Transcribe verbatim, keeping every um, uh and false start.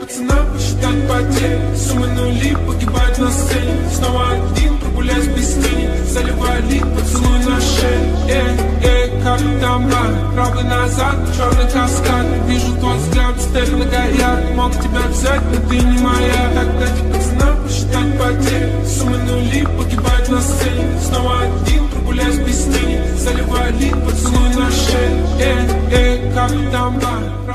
пацана, посчитать потери. Суммы нули, погибать на сцене. Снова один, прогуляюсь без тени. Заливай лик, поцелуй на шее. Эй, эй, как там бар? Правый назад, черный каскад. Вижу твой взгляд, стель многоярд. Мог тебя взять, но ты не моя. Так дайте пацана, посчитать потери. Суммы нули, погибать на сцене. Снова один, прогуляюсь без тени. Заливай лик, поцелуй на шее. Эй, эй, как там бар?